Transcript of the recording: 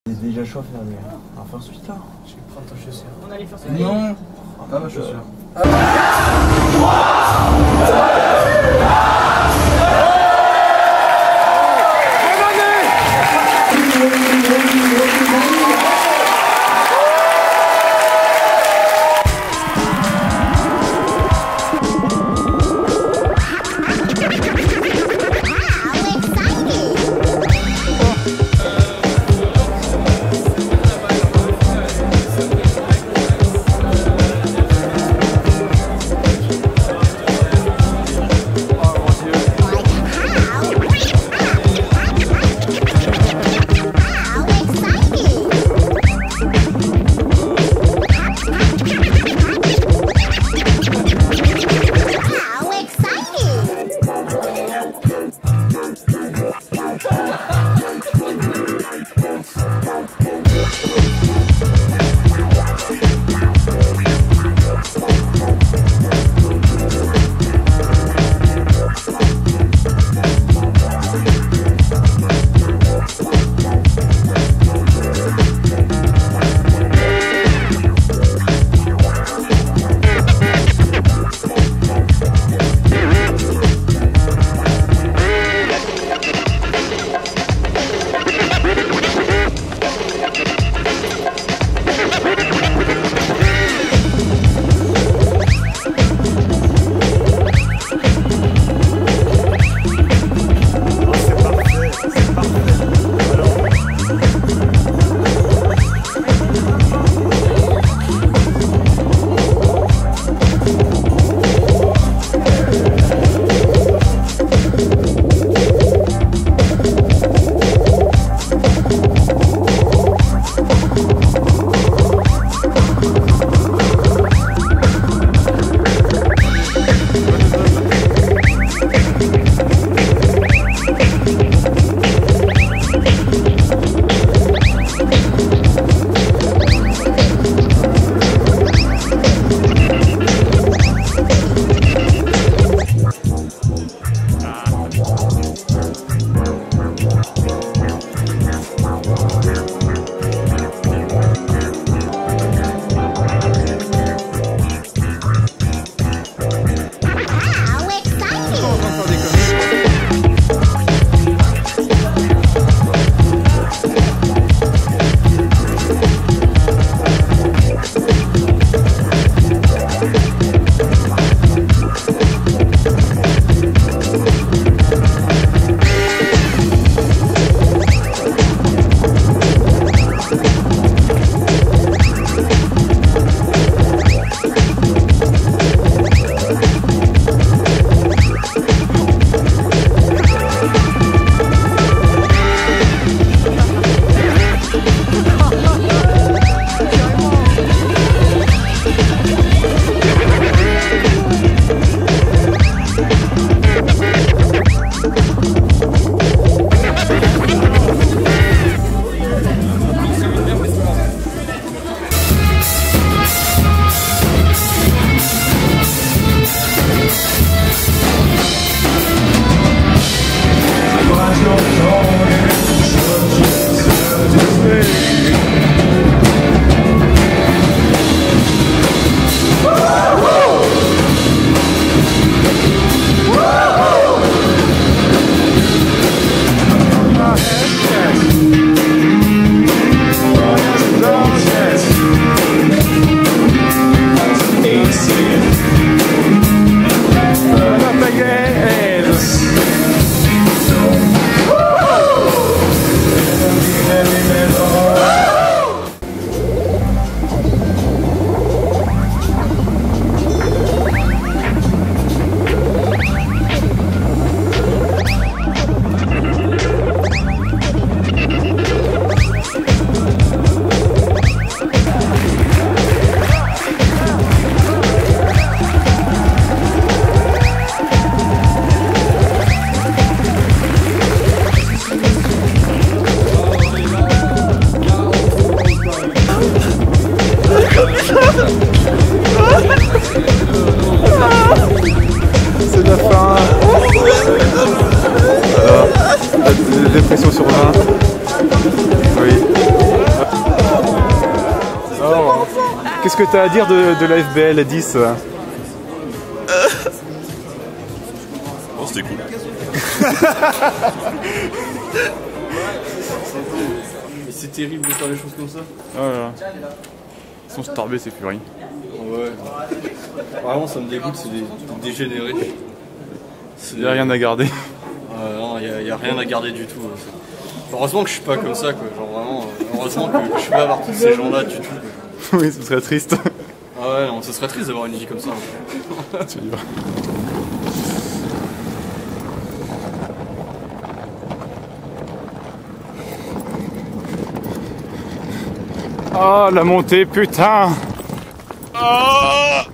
C'est déjà chaud à faire un first twitter. Je vais prendre ta chaussure. On allait faire ça. Non, pas ma chaussure. Dépression sur 20. Oui. Qu'est-ce que t'as à dire de la FBL 10? Oh, c'était cool. C'est terrible de faire des choses comme ça. Oh là là. Ils sont starbés ces Furry. Ouais. Vraiment, ça me dégoûte, c'est des dégénérés. Il n'y a rien à garder. Non, il n'y a rien à garder du tout. Heureusement que je suis pas comme ça, quoi. Genre vraiment, heureusement que je peux avoir tous ces gens-là du tout. Quoi. Oui, ce serait triste. Ah ouais, non, ce serait triste d'avoir une vie comme ça. Tu vois. Oh, la montée, putain! Oh